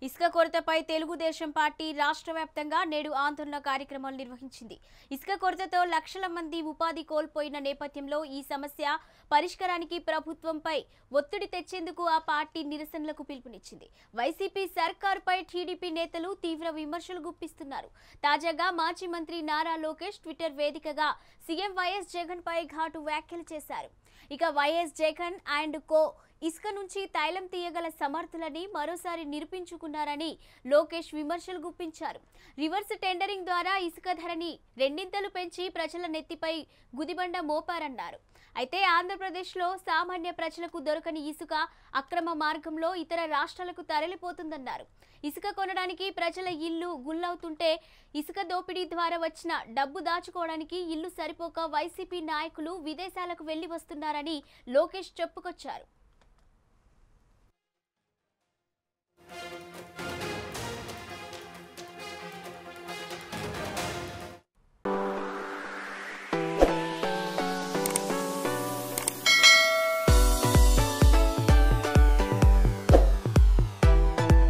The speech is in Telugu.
ఇసుక కొరతపై తెలుగుదేశం పార్టీ రాష్ట్ర వ్యాప్తంగా నేడు ఆందోళన కార్యక్రమాలు నిర్వహించింది. ఇసుక కొరతతో లక్షల మంది ఉపాధి కోల్పోయిన నేపథ్యంలో ఈ సమస్య పరిష్కారానికి ప్రభుత్వంపై ఒత్తిడి తెచ్చేందుకు ఆ పార్టీ నిరసనలకు పిలుపునిచ్చింది. వైసీపీ సర్కార్పై టీడీపీ నేతలు తీవ్ర విమర్శలు గుప్పిస్తున్నారు. తాజాగా మాజీ మంత్రి నారా లోకేష్ ట్విట్టర్ వేదికగా సీఎం వైఎస్ జగన్ పై ఘాటు వ్యాఖ్యలు చేశారు. ఇక వైఎస్ జగన్ అండ్ కో ఇసుక నుంచి తైలం తీయగల సమర్థులని మరోసారి నిరూపించుకున్నారని లోకేష్ విమర్శలు గుప్పించారు. రివర్స్ టెండరింగ్ ద్వారా ఇసుక ధరని రెండింతలు పెంచి ప్రజల నెత్తిపై గుదిబండ మోపారన్నారు. అయితే ఆంధ్రప్రదేశ్లో సామాన్య ప్రజలకు దొరకని ఇసుక అక్రమ మార్గంలో ఇతర రాష్ట్రాలకు తరలిపోతుందన్నారు. ఇసుక కొనడానికి ప్రజల ఇల్లు గుల్లవుతుంటే ఇసుక దోపిడీ ద్వారా వచ్చిన డబ్బు దాచుకోవడానికి ఇల్లు సరిపోక వైసీపీ నాయకులు విదేశాలకు వెళ్లి వస్తున్నారని లోకేష్ చెప్పుకొచ్చారు.